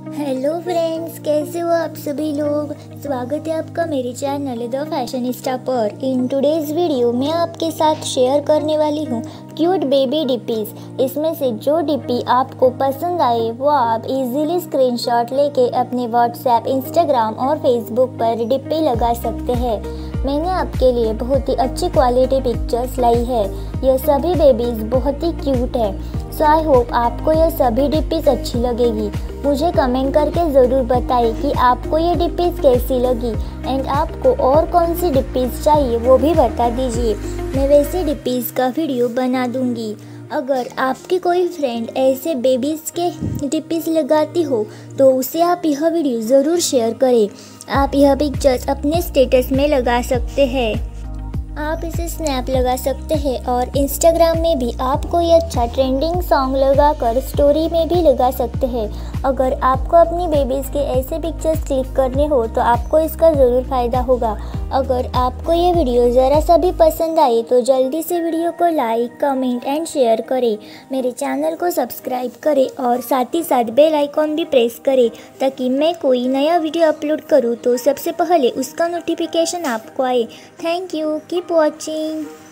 Hello friends, कैसे हो आप सभी लोग। स्वागत है आपका मेरे चैनल द फैशनिस्टा पर। इन टुडेज वीडियो मैं आपके साथ शेयर करने वाली हूँ क्यूट बेबी डिपीज। इसमें से जो डिपी आपको पसंद आए वो आप इजीली स्क्रीनशॉट लेके अपने व्हाट्सएप, इंस्टाग्राम और फेसबुक पर डिपी लगा सकते हैं। मैंने आपके लिए बहुत ही अच्छी क्वालिटी पिक्चर्स लाई है। यह सभी बेबीज बहुत ही क्यूट है। सो आई होप आपको यह सभी डिपीज अच्छी लगेगी। मुझे कमेंट करके ज़रूर बताइए कि आपको ये डिपीज कैसी लगी एंड आपको और कौन सी डिपीज चाहिए वो भी बता दीजिए। मैं वैसे डिपीज का वीडियो बना दूंगी। अगर आपकी कोई फ्रेंड ऐसे बेबीज़ के डिपीज लगाती हो तो उसे आप यह वीडियो ज़रूर शेयर करें। आप यह पिक्चर्स अपने स्टेटस में लगा सकते हैं। आप इसे स्नैप लगा सकते हैं और इंस्टाग्राम में भी आप कोई अच्छा ट्रेंडिंग सॉन्ग लगाकर स्टोरी में भी लगा सकते हैं। अगर आपको अपनी बेबीज़ के ऐसे पिक्चर्स क्लिक करने हो तो आपको इसका ज़रूर फ़ायदा होगा। अगर आपको ये वीडियो ज़रा सा भी पसंद आए तो जल्दी से वीडियो को लाइक, कमेंट एंड शेयर करें। मेरे चैनल को सब्सक्राइब करें और साथ ही साथ बेल आइकॉन भी प्रेस करें ताकि मैं कोई नया वीडियो अपलोड करूँ तो सबसे पहले उसका नोटिफिकेशन आपको आए। Thank you, keep watching.